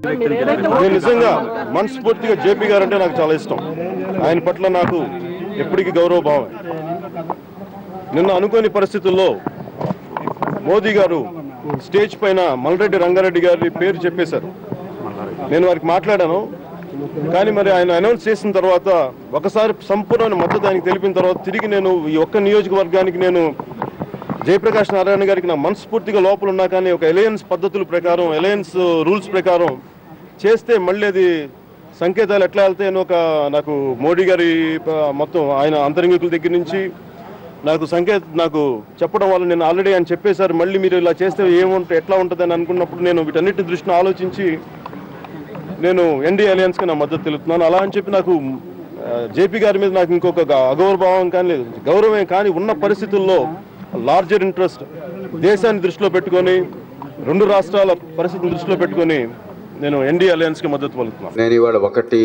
నేను నిజంగా మనస్ఫూర్తిగా జేపీ గారు అంటే నాకు చాలా ఇష్టం. ఆయన పట్ల నాకు ఎప్పటికీ గౌరవభావం. నిన్న అనుకోని పరిస్థితుల్లో మోదీ గారు స్టేజ్ పైన మల్రెడ్డి రంగారెడ్డి గారి పేరు చెప్పేశారు. నేను వారికి మాట్లాడాను, కానీ మరి ఆయన అనౌన్స్ చేసిన తర్వాత ఒకసారి సంపూర్ణ మద్దతు ఆయనకు తెలిపిన తర్వాత తిరిగి నేను ఈ ఒక్క నియోజకవర్గానికి నేను జయప్రకాష్ నారాయణ గారికి నా మనస్ఫూర్తిగా లోపల ఉన్నా కానీ ఒక ఎలయన్స్ పద్ధతుల ప్రకారం, ఎలయన్స్ రూల్స్ ప్రకారం చేస్తే మళ్ళీ అది సంకేతాలు ఎట్లా వెళ్తాయని నాకు మోడీ గారి మొత్తం ఆయన అంతరంగికుల దగ్గర నుంచి నాకు చెప్పడం వల్ల నేను ఆల్రెడీ ఆయన చెప్పేశారు, మళ్ళీ మీరు ఇలా చేస్తే ఎట్లా ఉంటుందని అనుకున్నప్పుడు నేను వీటన్నిటి దృష్టిని ఆలోచించి నేను ఎన్డీ అలయన్స్కి నా మద్దతు తెలుపుతున్నాను. అలా అని చెప్పి నాకు జేపీ గారి మీద నాకు ఇంకొక అగౌరవభావం కానీ గౌరవమే కానీ ఉన్న పరిస్థితుల్లో లార్జర్ ఇంట్రెస్ట్ దేశాన్ని దృష్టిలో పెట్టుకొని రెండు రాష్ట్రాల పరిస్థితిని దృష్టిలో పెట్టుకొని నేను ఎన్డీ అలయన్స్కి మద్దతు పలుకుతున్నాను. నేను ఇవాళ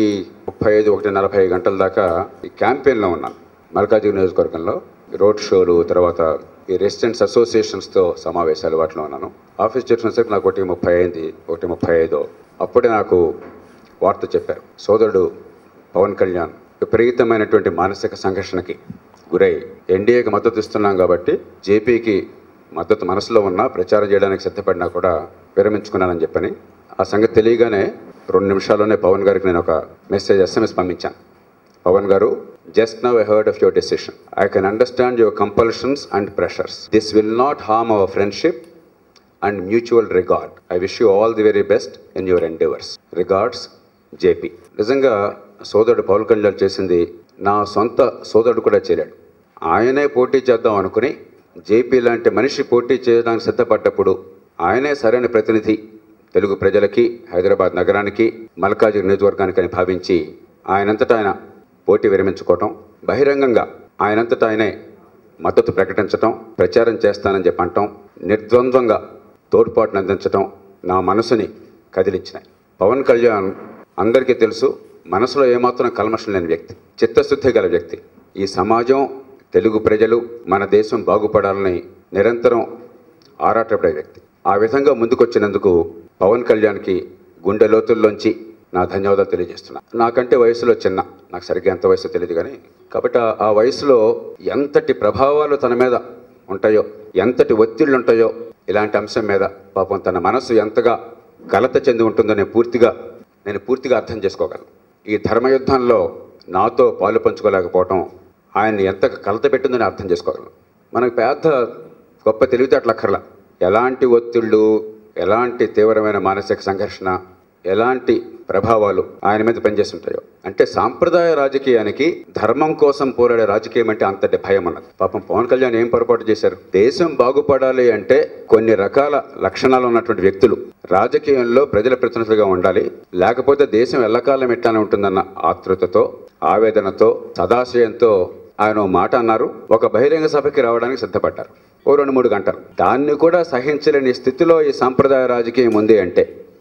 1:35, 1:45 గంటల దాకా ఈ క్యాంపెయిన్లో ఉన్నాను. మల్కాజ్గిరి నియోజకవర్గంలో రోడ్ షోలు, తర్వాత ఈ రెసిడెంట్స్ అసోసియేషన్స్తో సమావేశాలు వాటిలో ఉన్నాను. ఆఫీస్ చేసినసేపు నాకు 1:30 అయింది, 1:35 అప్పుడే నాకు వార్త చెప్పారు. సోదరుడు పవన్ కళ్యాణ్ విపరీతమైనటువంటి మానసిక సంఘర్షణకి గురై ఎన్డీఏకి మద్దతు ఇస్తున్నాం కాబట్టి జేపీకి మద్దతు మనసులో ఉన్నా ప్రచారం చేయడానికి సిద్ధపడినా కూడా విరమించుకున్నానని చెప్పని ఆ సంగతి తెలియగానే 2 నిమిషాల్లోనే పవన్ గారికి నేను ఒక SMS పంపించాను. పవన్ గారు, just now I heard of your decision. I can understand your compulsions and pressures. This will not harm our friendship and mutual regard. I wish you all the very best in your endeavours. Regards, JP. నిజంగా సోదరుడు పవన్ కళ్యాణ్ చేసింది నా సొంత సోదరుడు కూడా చేయలేడు. ఆయనే పోటీ చేద్దాం అనుకుని జేపీ లాంటి మనిషి పోటీ చేయడానికి సిద్ధపడ్డప్పుడు ఆయనే సరైన ప్రతినిధి తెలుగు ప్రజలకి, హైదరాబాద్ నగరానికి, మల్కాజ్గిరి నియోజకవర్గానికి అని భావించి ఆయనంతటా ఆయన పోటీ విరమించుకోవటం, బహిరంగంగా ఆయనంతటా ఆయనే మద్దతు ప్రకటించటం, ప్రచారం చేస్తానని చెప్పి అంటాం, నిర్ద్వంద్వంగా తోడ్పాటును అందించటం నా మనసుని కదిలించినాయి. పవన్ కళ్యాణ్ అందరికీ తెలుసు, మనసులో ఏమాత్రం కల్మషం లేని వ్యక్తి, చిత్తశుద్ధి గల వ్యక్తి. ఈ సమాజం, తెలుగు ప్రజలు, మన దేశం బాగుపడాలని నిరంతరం ఆరాటపడే వ్యక్తి. ఆ విధంగా ముందుకొచ్చినందుకు పవన్ కళ్యాణ్కి గుండె లోతుల్లోంచి నా ధన్యవాదాలు తెలియజేస్తున్నా. నాకంటే వయసులో చిన్న, నాకు సరిగ్గా ఎంత వయసు తెలియదు కానీ, కాబట్టి ఆ వయసులో ఎంతటి ప్రభావాలు తన మీద ఉంటాయో, ఎంతటి ఒత్తిళ్ళు ఉంటాయో, ఇలాంటి అంశం మీద పాపం తన మనసు ఎంతగా కలత చెంది ఉంటుందో నేను పూర్తిగా అర్థం చేసుకోగలను. ఈ ధర్మయుద్ధంలో నాతో పాలు పంచుకోలేకపోవటం ఆయన్ని ఎంత కలత పెట్టిందని అర్థం చేసుకోగలను. మనకు పెద్ద గొప్ప తెలివితేటలు అక్కర్లా. ఎలాంటి ఒత్తిళ్ళు, ఎలాంటి తీవ్రమైన మానసిక సంఘర్షణ, ఎలాంటి ప్రభావాలు ఆయన మీద పనిచేస్తుంటాయో. అంటే సాంప్రదాయ రాజకీయానికి ధర్మం కోసం పోరాడే రాజకీయం అంటే అంతటి భయం అన్నది. పాపం పవన్ కళ్యాణ్ ఏం పొరపాటు చేశారు? దేశం బాగుపడాలి అంటే కొన్ని రకాల లక్షణాలు ఉన్నటువంటి వ్యక్తులు రాజకీయంలో ప్రజల ప్రతినిధులుగా ఉండాలి, లేకపోతే దేశం ఎల్లకాలం ఎట్లానే ఉంటుందన్న ఆతృతతో, ఆవేదనతో, సదాశయంతో ఆయన మాట అన్నారు. ఒక బహిరంగ సభకి రావడానికి సిద్ధపడ్డారు. 2-3 గంటలు. దాన్ని కూడా సహించలేని స్థితిలో ఈ సాంప్రదాయ రాజకీయం ఉంది అంటే,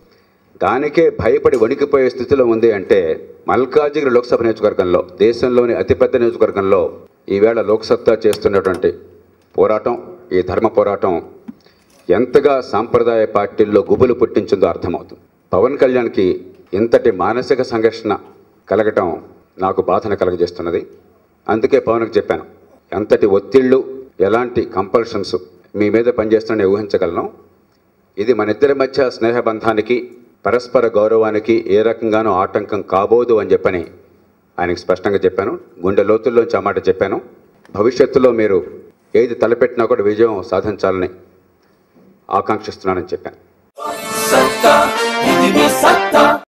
దానికే భయపడి వణికిపోయే స్థితిలో ఉంది అంటే, మల్కాజ్గిరి లోక్సభ నియోజకవర్గంలో, దేశంలోని అతిపెద్ద నియోజకవర్గంలో ఈవేళ లోక్సత్తా చేస్తున్నటువంటి పోరాటం, ఈ ధర్మ పోరాటం ఎంతగా సాంప్రదాయ పార్టీల్లో గుబులు పుట్టించిందో అర్థమవుతుంది. పవన్ కళ్యాణ్కి ఇంతటి మానసిక సంఘర్షణ కలగటం నాకు బాధను కలగజేస్తున్నది. అందుకే పవన్కి చెప్పాను, ఎంతటి ఒత్తిళ్ళు, ఎలాంటి కంపల్షన్స్ మీ మీద పనిచేస్తున్నా ఊహించగలను. ఇది మన ఇద్దరి మధ్య స్నేహబంధానికి, పరస్పర గౌరవానికి ఏ రకంగానూ ఆటంకం కాబోదు అని చెప్పని ఆయనకి స్పష్టంగా చెప్పాను. గుండె లోతుల్లోంచి ఆ మాట చెప్పాను. భవిష్యత్తులో మీరు ఏది తలపెట్టినా కూడా విజయం సాధించాలని ఆకాంక్షిస్తున్నానని చెప్పాను.